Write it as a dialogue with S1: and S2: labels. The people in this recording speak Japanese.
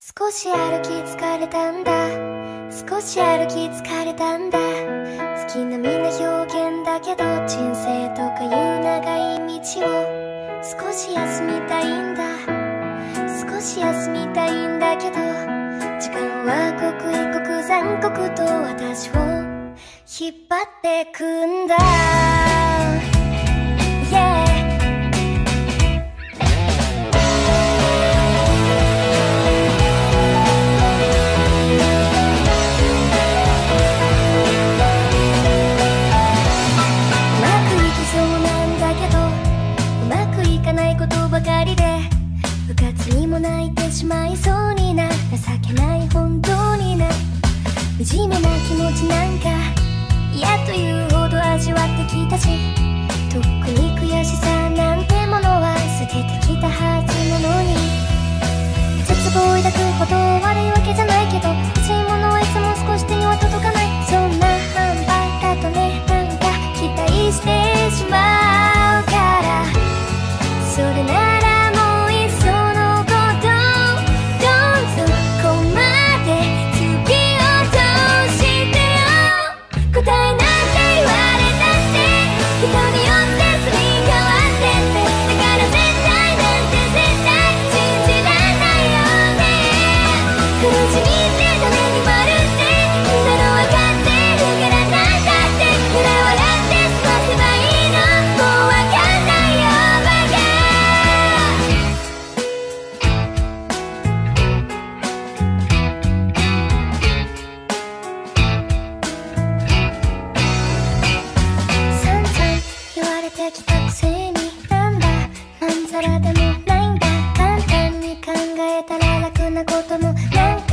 S1: 少し歩き疲れたんだ、少し歩き疲れたんだ。月並みな表現だけど、人生とかいう長い道を少し休みたいんだ、少し休みたいんだけど、時間は刻一刻残酷と私を引っ張ってくんだ、yeah。ばかりで部活にも泣いてしまいそうにな、情けない本当にな、惨めな気持ちなんか嫌というほど味わってきたし、とっくに悔しさなんてものは捨ててきたはずなのに、絶望を抱くほど悪いわけじゃないけど、欲しいものはいつも少し手には届かない、そんな販売だとね、なんか期待してしまうから、それならもういっそのことどんぞここまで突き落としてよ、答えなんて言われたって人によってすり替わってって、だから絶対なんて絶対信じらんないよね。苦しみってダメに丸ってみんなの分かってるから、なんだって裏笑って過ごせばいいの、もう分かんないよバカ。できたくせになんだまんざらでもないんだ、簡単に考えたら楽なこともなんか